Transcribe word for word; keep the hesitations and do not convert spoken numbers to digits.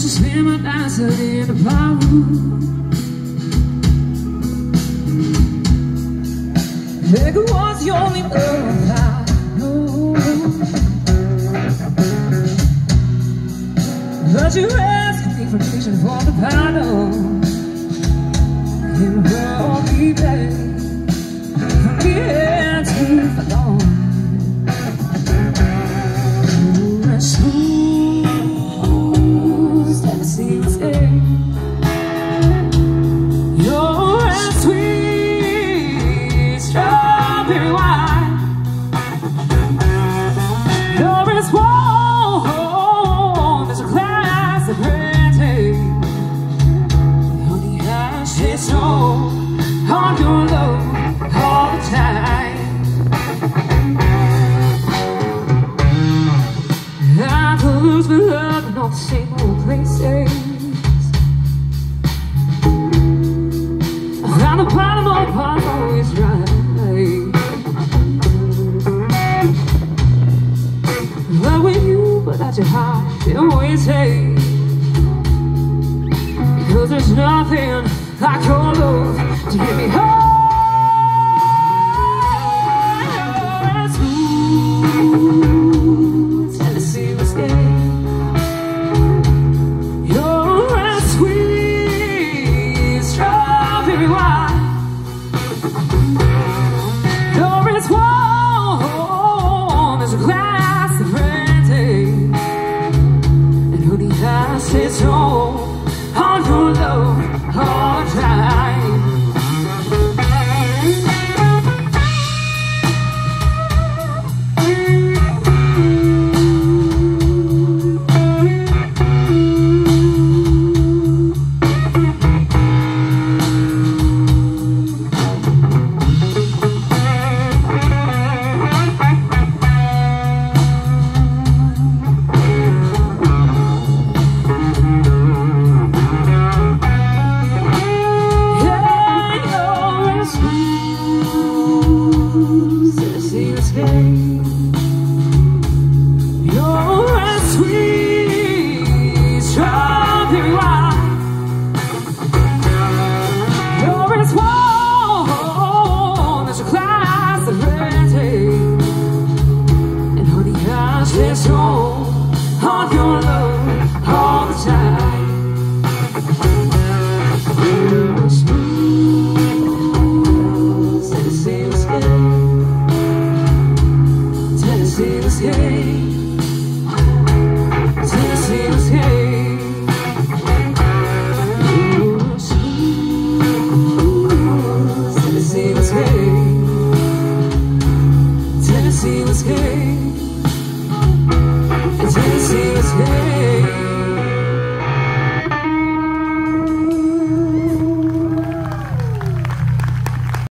she spent my nights out in the ballroom. It was the only love I know. But you asked me for permission for the paddle. You brought me back from the end to the dawn. You're as smooth as the seas day. You're as sweet strawberry wine. You're as warm as a glass of brandy. Honey, I say so on your love all the time. I could lose my love in all the same old places. I found the bottom of the pot always right. But with you, without your heart, it always takes. Because there's nothing like your love to get me home. Smooth Tennessee whiskey. You're as sweet strawberry wine. You're as warm as a glass of brandy. And honey, I say so on your love all the time. You're as sweet strawberry wine. You're as warm as a glass of brandy. And honey, I say so on your love all the time. You're smooth Tennessee whiskey. Tennessee whiskey.